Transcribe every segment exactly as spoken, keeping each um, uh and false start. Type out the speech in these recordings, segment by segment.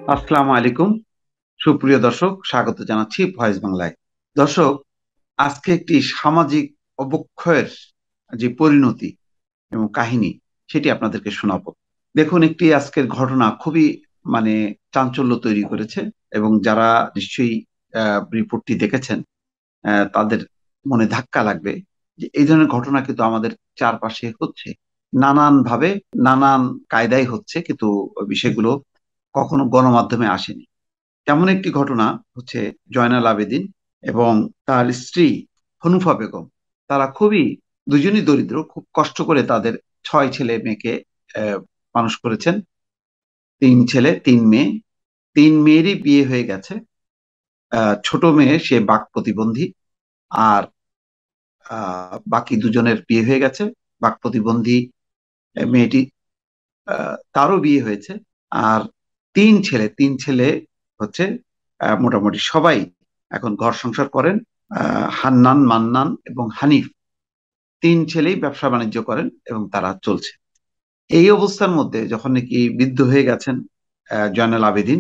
আসসালামু আলাইকুম। সুপ্রিয় দর্শক, স্বাগত জানাচ্ছি ভয়েস বাংলায়। দর্শক, আজকে একটি সামাজিক অবক্ষয়ের যে পরিণতি এবং কাহিনী, সেটি আপনাদেরকে শোনাবো। দেখুন, একটি আজকের ঘটনা খুবই মানে চাঞ্চল্য তৈরি করেছে, এবং যারা নিশ্চয়ই আহ, রিপোর্টটি দেখেছেন, আহ, তাদের মনে ধাক্কা লাগবে যে এই ধরনের ঘটনা কিন্তু আমাদের চারপাশে হচ্ছে নানান ভাবে, নানান কায়দায় হচ্ছে, কিন্তু বিষয়গুলো কখনো গণমাধ্যমে আসেনি। তেমন একটি ঘটনা হচ্ছে জয়নাল আবেদিন এবং তার স্ত্রী হনুফা বেগম। তারা খুবই, দুজনই দরিদ্র, খুব কষ্ট করে তাদের ছয় ছেলে মেয়েকে আহ, মানুষ করেছেন। তিন ছেলে তিন মেয়ে, তিন মেয়েরই বিয়ে হয়ে গেছে। আহ, ছোট মেয়ে সে বাক প্রতিবন্ধী, আর আহ, বাকি দুজনের বিয়ে হয়ে গেছে। বাক প্রতিবন্ধী আহ, মেয়েটি, আহ, তারও বিয়ে হয়েছে। আর তিন ছেলে তিন ছেলে হচ্ছে আহ, মোটামুটি সবাই এখন ঘর সংসার করেন। আহ, হান্নান, মান্নান এবং হানিফ, তিন ছেলেই ব্যবসা বাণিজ্য করেন এবং তারা চলছে। এই অবস্থার মধ্যে যখন নাকি বৃদ্ধ হয়ে গেছেন আহ, জয়নাল আবেদিন,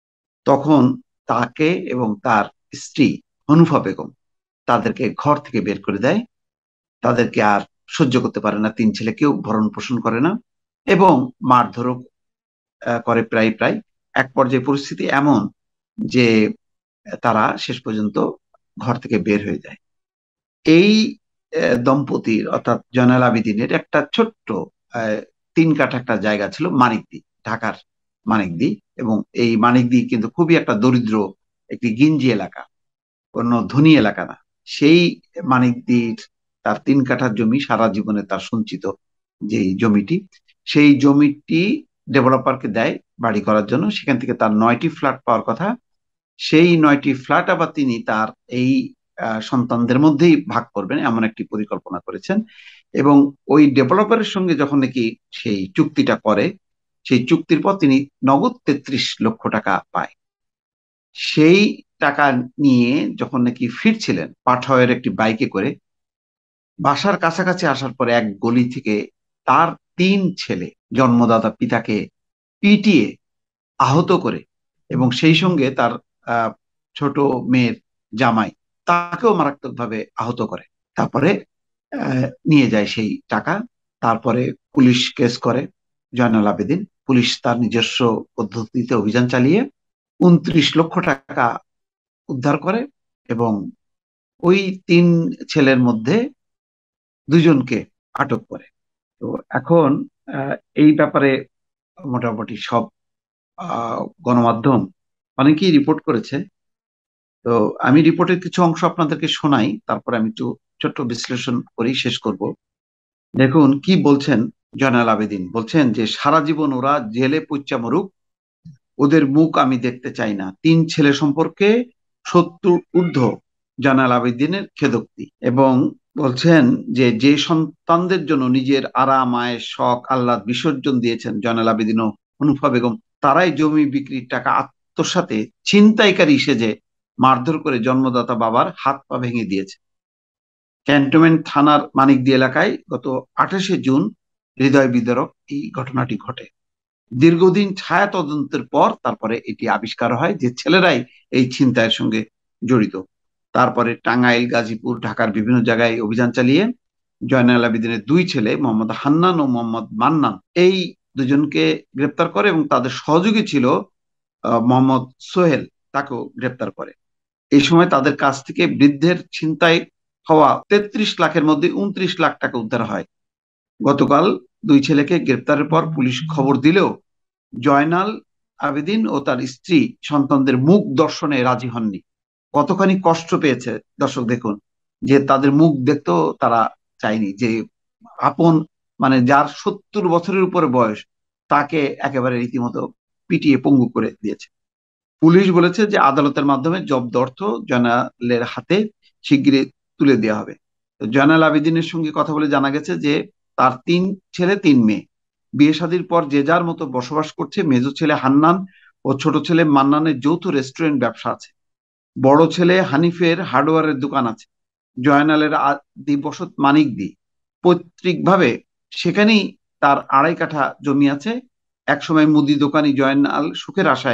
তখন তাকে এবং তার স্ত্রী হনুফা বেগম তাদেরকে ঘর থেকে বের করে দেয়। তাদেরকে আর সহ্য করতে পারে না, তিন ছেলেকেও ভরণ পোষণ করে না, এবং মারধরও আহ, করে প্রায় প্রায়। এক পর্যায়ে পরিস্থিতি এমন যে তারা শেষ পর্যন্ত ঘর থেকে বের হয়ে যায়। এই আহ, দম্পতির অর্থাৎ জয়নাল আবেদিনের একটা ছোট্ট আহ, তিন কাঠা একটা জায়গা ছিল মানিকদি, ঢাকার মানিকদি। এবং এই মানিকদি কিন্তু খুবই একটা দরিদ্র, একটি গিঞ্জি এলাকা, কোনো ধনী এলাকা না। সেই মানিকদির তার তিন কাঠার জমি, সারা জীবনে তার সঞ্চিত যে জমিটি, সেই জমিটি ডেভেলপারকে দেয় বাড়ি করার জন্য। সেখান থেকে তার নয়টি ফ্ল্যাট পাওয়ার কথা। সেই নয়টি ফ্ল্যাট আবার তিনি তার এই আহ, সন্তানদের মধ্যেই ভাগ করবেন, এমন একটি পরিকল্পনা করেছেন। এবং ওই ডেভেলপারের সঙ্গে যখন নাকি সেই চুক্তিটা করে, সেই চুক্তির পর তিনি নগদ তেত্রিশ লক্ষ টাকা পায়। সেই টাকা নিয়ে যখন নাকি ফিরছিলেন পাঠাওয়ের একটি বাইকে করে, বাসার কাছাকাছি আসার পরে এক গলি থেকে তার তিন ছেলে জন্মদাতা পিতাকে পিটিয়ে আহত করে, এবং সেই সঙ্গে তার আহ, ছোট মেয়ের জামাই, তাকেও মারাত্মকভাবে আহত করে। তারপরে আহ, নিয়ে যায় সেই টাকা। তারপরে পুলিশ কেস করে জয়নাল আবেদিন। পুলিশ তার নিজস্ব পদ্ধতিতে অভিযান চালিয়ে উনত্রিশ লক্ষ টাকা উদ্ধার করে, এবং ওই তিন ছেলের মধ্যে দুজনকে আটক করে। তো এখন আহ, এই ব্যাপারে মোটামুটি সব আহ, গণমাধ্যম অনেকেই রিপোর্ট করেছে। তো আমি রিপোর্টের কিছু অংশ আপনাদেরকে শোনাই, তারপরে আমি একটু ছোট্ট বিশ্লেষণ করেই শেষ করব। দেখুন কি বলছেন। জয়নাল আবেদিন বলছেন যে সারা জীবন ওরা জেলে পইচা মরুক, ওদের মুখ আমি দেখতে চাই না। তিন ছেলে সম্পর্কে সত্তর ঊর্ধ্ব জয়নাল আবেদিনের খেদোক্তি। এবং বলছেন যে যে সন্তানদের জন্য নিজের আরাম, আয়েশ, শখ, আহ্লাদ বিসর্জন দিয়েছেন জয়নাল আবেদিন ও হনুফা বেগম, তারাই জমি বিক্রির টাকা আত্মসাতে ছিনতাইকারী সেজে মারধর করে জন্মদাতা বাবার হাত পা ভেঙে দিয়েছে। ক্যান্টনমেন্ট থানার মানিকদি এলাকায় গত আঠাশে জুন হৃদয় বিদারক এই ঘটনাটি ঘটে। দীর্ঘদিন ছায়া তদন্তের পর তারপরে এটি আবিষ্কার হয় যে ছেলেরাই এই ছিনতাইয়ের সঙ্গে জড়িত। তারপরে টাঙ্গাইল, গাজীপুর, ঢাকার বিভিন্ন জায়গায় অভিযান চালিয়ে জয়নাল আবেদিনের দুই ছেলে মোহাম্মদ হান্নান ও মোহাম্মদ মান্নান, এই দুজনকে গ্রেপ্তার করে, এবং তাদের সহযোগী ছিল আহ, মোহাম্মদ সোহেল, তাকেও গ্রেপ্তার করে। এই সময় তাদের কাছ থেকে বৃদ্ধের ছিনতাই হওয়া তেত্রিশ লাখের মধ্যে উনত্রিশ লাখ টাকা উদ্ধার হয়। গতকাল দুই ছেলেকে গ্রেপ্তারের পর পুলিশ খবর দিলেও জয়নাল আবেদিন ও তার স্ত্রী সন্তানদের মুখ দর্শনে রাজি হননি। কতখানি কষ্ট পেয়েছে দর্শক দেখুন, যে তাদের মুখ দেখতেও তারা চায়নি। যে আপন, মানে যার সত্তর বছরের উপরে বয়স, তাকে একেবারে রীতিমতো পিটিয়ে পঙ্গু করে দিয়েছে। পুলিশ বলেছে যে আদালতের মাধ্যমে জব্দ অর্থ জয়নালের হাতে শিগগিরই তুলে দেওয়া হবে। তো জয়নাল আবেদিনের সঙ্গে কথা বলে জানা গেছে যে তার তিন ছেলে তিন মেয়ে বিয়ে শাদীর পর যে যার মতো বসবাস করছে। মেজো ছেলে হান্নান ও ছোট ছেলে মান্নানের যৌথ রেস্টুরেন্ট ব্যবসা আছে। বড় ছেলে হানিফের হার্ডওয়্যারের দোকান আছে। জয়নালের আদি বসত মানিকদি, পৈতৃকভাবে সেখানেই তার আড়াই কাঠা জমি আছে। একসময় মুদি দোকানি জয়নাল সুখের আশায়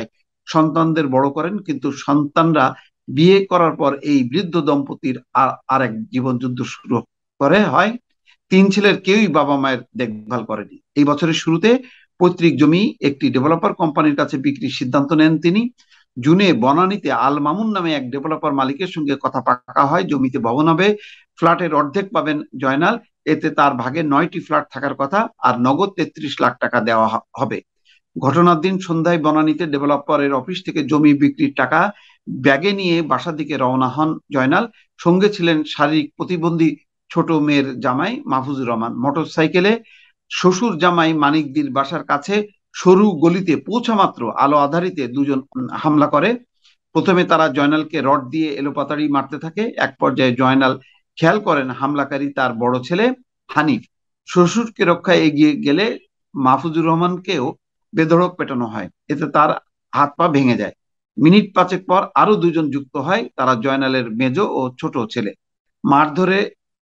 সন্তানদের বড় করেন, কিন্তু সন্তানরা বিয়ে করার পর এই বৃদ্ধ দম্পতির আর আরেক জীবন যুদ্ধ শুরু করে হয়। তিন ছেলের কেউই বাবা মায়ের দেখভাল করেনি। এই বছরের শুরুতে পৈতৃক জমি একটি ডেভেলপার কোম্পানির কাছে বিক্রির সিদ্ধান্ত নেন তিনি। জুনে বনানীতে আল মামুন নামে এক ডেভেলপার মালিকের সঙ্গে কথা পাকা হয়, জমিতে ভবন হবে, ফ্ল্যাটের অর্ধেক পাবেন জয়নাল, এতে তার ভাগে নয়টি ফ্ল্যাট থাকার কথা, আর নগদ তেত্রিশ লাখ টাকা দেওয়া হবে। ঘটনার দিন সন্ধ্যায় বনানীতে ডেভেলপারের অফিস থেকে জমি বিক্রির টাকা ব্যাগে নিয়ে বাসার দিকে রওনা হন জয়নাল। সঙ্গে ছিলেন শারীরিক প্রতিবন্ধী ছোট মেয়ের জামাই মাহফুজুর রহমান। মোটর সাইকেলে শ্বশুর জামাই মানিকদির বাসার কাছে সরু গলিতে পৌঁছা মাত্র আলো আধারিতে দুজন হামলা করে। প্রথমে তারা জয়নালকে রড দিয়ে এলোপাতাড়ি মারতে থাকে। এক পর্যায়ে জয়নাল খেয়াল করেন হামলাকারী তার বড় ছেলে হানিফ। শ্বশুরকে রক্ষায় এগিয়ে গেলে মাহফুজুর রহমানকেও বেধড়ক পেটানো হয়, এতে তার হাত পা ভেঙে যায়। মিনিট পাঁচেক পর আরো দুজন যুক্ত হয়, তারা জয়নালের মেজ ও ছোট ছেলে। মারধরে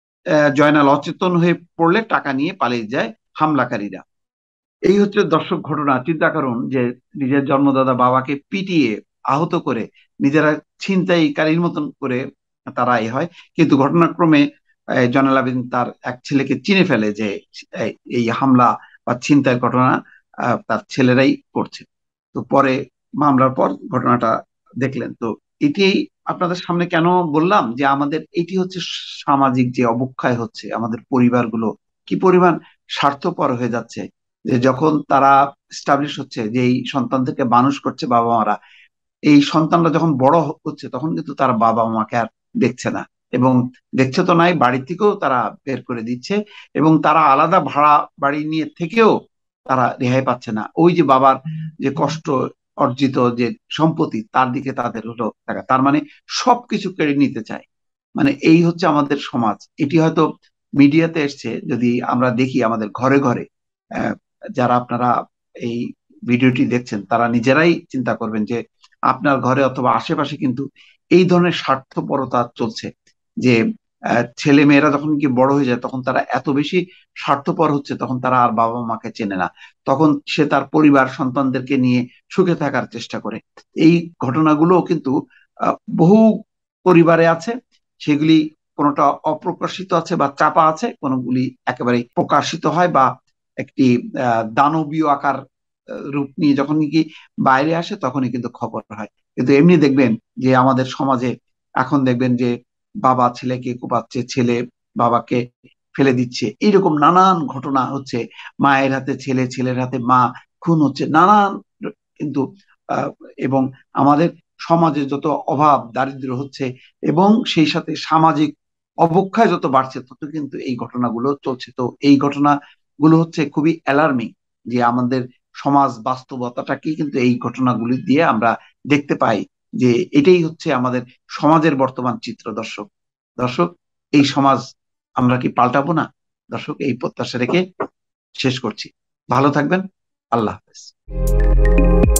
জয়নাল অচেতন হয়ে পড়লে টাকা নিয়ে পালিয়ে যায় হামলাকারীরা। এই হচ্ছে দর্শক ঘটনা। চিন্তা করুন যে নিজের জন্মদাতা বাবাকে পিটিয়ে আহত করে নিজেরা ছিনতাইকারীর মতন করে তারা এ হয়, কিন্তু ঘটনাক্রমে জয়নাল আবেদিন তার এক ছেলেকে চিনে ফেলে যে এই হামলা বা ছিনতাইয়ের ঘটনা তার ছেলেরাই করছে। তো পরে মামলার পর ঘটনাটা দেখলেন। তো এটি আপনাদের সামনে কেন বললাম যে আমাদের এটি হচ্ছে সামাজিক যে অবক্ষয় হচ্ছে, আমাদের পরিবারগুলো কি পরিমাণ স্বার্থপর হয়ে যাচ্ছে, যে যখন তারা স্টাবলিশ হচ্ছে, যে এই সন্তানদেরকে মানুষ করছে বাবা মারা, এই সন্তানরা যখন বড় হচ্ছে তখন কিন্তু তারা বাবা মাকে আর দেখছে না, এবং দেখছে তো নাই, বাড়ি থেকেও তারা বের করে দিচ্ছে, এবং তারা আলাদা ভাড়া বাড়ি নিয়ে থেকেও তারা রেহাই পাচ্ছে না। ওই যে বাবার যে কষ্ট অর্জিত যে সম্পত্তি তার দিকে তাদের হলো টাকা, তার মানে সবকিছু কেড়ে নিতে চায়। মানে এই হচ্ছে আমাদের সমাজ। এটি হয়তো মিডিয়াতে এসছে, যদি আমরা দেখি আমাদের ঘরে ঘরে, যারা আপনারা এই ভিডিওটি দেখছেন তারা নিজেরাই চিন্তা করবেন যে আপনার ঘরে অথবা আশেপাশে কিন্তু এই ধরনের স্বার্থপরতা চলছে, যে ছেলে মেয়েরা যখন কি বড় হয়ে যায় তখন তারা এত বেশি স্বার্থপর হচ্ছে, তখন তারা আর বাবা মাকে চেনে না, তখন সে তার পরিবার সন্তানদেরকে নিয়ে সুখে থাকার চেষ্টা করে। এই ঘটনাগুলো কিন্তু বহু পরিবারে আছে, সেগুলি কোনোটা অপ্রকাশিত আছে বা চাপা আছে, কোনোগুলি একেবারে প্রকাশিত হয় বা একটি দানবীয় আকার রূপ নিয়ে যখন কি বাইরে আসে তখনই কিন্তু খবর হয়। কিন্তু এমনি দেখবেন যে আমাদের সমাজে এখন দেখবেন যে বাবা ছেলেকে কোপাচ্ছে, ছেলে বাবাকে ফেলে দিচ্ছে, এইরকম নানান ঘটনা হচ্ছে। মায়ের হাতে ছেলে, ছেলের হাতে মা খুন হচ্ছে, নানান কিন্তু এবং আমাদের সমাজে যত অভাব দারিদ্র হচ্ছে এবং সেই সাথে সামাজিক অবক্ষয় যত বাড়ছে তত কিন্তু এই ঘটনাগুলো চলছে। তো এই ঘটনাগুলো হচ্ছে খুবই অ্যালার্মিং, যে আমাদের সমাজ বাস্তবতাটাকে কিন্তু এই ঘটনাগুলি দিয়ে আমরা দেখতে পাই যে এটাই হচ্ছে আমাদের সমাজের বর্তমান চিত্র। দর্শক দর্শক এই সমাজ আমরা কি পাল্টাবো না? দর্শক এই প্রত্যাশা রেখে শেষ করছি। ভালো থাকবেন। আল্লাহ হাফেজ।